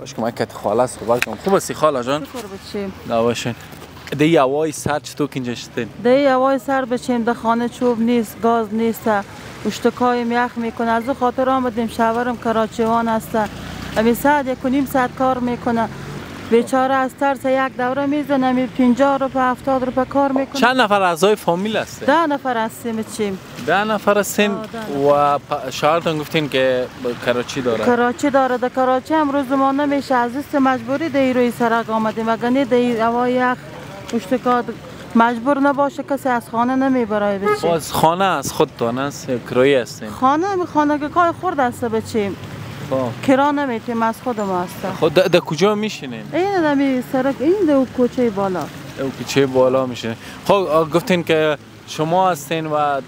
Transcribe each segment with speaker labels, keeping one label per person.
Speaker 1: باش که من کت خاله صحبت کنم. خوب هستی خاله جان؟
Speaker 2: شکر بچیم.
Speaker 1: نباشین. دی هوای سرد چطور که اینجا شدین؟
Speaker 2: دی هوای سرد بچیم، در خانه چوب نیست، گاز نیست، اشتکایم یخ میکنه. از او خاطر آمدیم. شوهرم کراچیوان است، امی ساعت 1.5 ساعت کار میکنه. بیچاره از ترس یک دوره میزنه، می 50 روپیه 70 روپیه کار میکنه.
Speaker 1: چند نفر اعضای فامیل هستین؟
Speaker 2: 10 نفر هستیم چیم.
Speaker 1: 10 نفر هستین و شوهرتون گفتین که کراچی داره؟
Speaker 2: کراچی داره. در کراچی هم روزمان نمیشه، از دست مجبوری در روی سرک آمدیم. اگر در هوای یخ اشتکا مجبور نباشه کسی از خانه نمیبره بچیم.
Speaker 1: باز خانه از خودتون است یا کرایه هستین؟
Speaker 2: خانگاه خورد است بچیم. کرا نمیتیم، از خودم هست.
Speaker 1: خود در کجا میشینین؟
Speaker 2: این دمی سرک، این دو کوچه بالا.
Speaker 1: دو کوچه بالا میشینین. خب گفتین که شما هستین و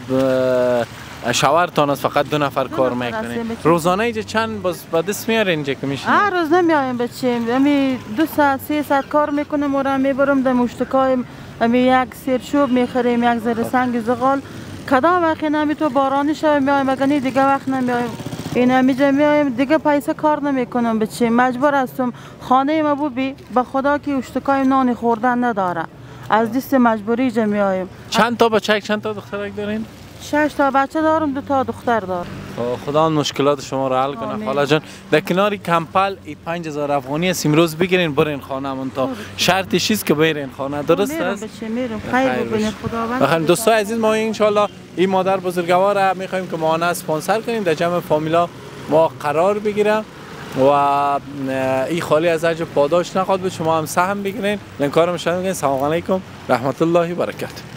Speaker 1: شوهرتان است، فقط 2 نفر کار میکنین. روزانه اینجا چند به دست میارین اینجا که میشینین؟
Speaker 2: هر روز نمیایم بچیم. امی 2 ساعت 3 ساعت کار میکنم و میبرم در مشتکای. امی یک سیر شوب میخریم، یک ذره سنگ زغال. کدام وقت نمی تو بارانی شب میایم، اگر دیگه وقت نمیایم. این همیشه میایم دیگه پیسه کار نمیکنم بچیم. مجبور هستم. خانه ما بوبی به خدا که اشتکای نان خوردن نداره، از دست مجبوری جا میایم.
Speaker 1: چند تا بچه چند تا دخترک دارین؟
Speaker 2: 6 تا بچه دارم، 2 تا دختر دارم.
Speaker 1: خدا اون مشکلات شما رو حل کنه خاله جان. در کنار کمپل 5000 افغانی است، امروز بگیرین برین خانه. من تا شرطش چیز که برین خانه، درست است؟
Speaker 2: میرم. خیر ببینید خداوند.
Speaker 1: بخیر دوستای عزیز، ما ان شاء الله این مادر بزرگوار میخوایم که ما اسپانسر کنیم، در جمع فامیلا ما قرار بگیرم و این خالی از اجر پاداش نخواد به شما هم سهم بگیرین. لنکارم شما میگن. سلام علیکم رحمت الله و برکاته.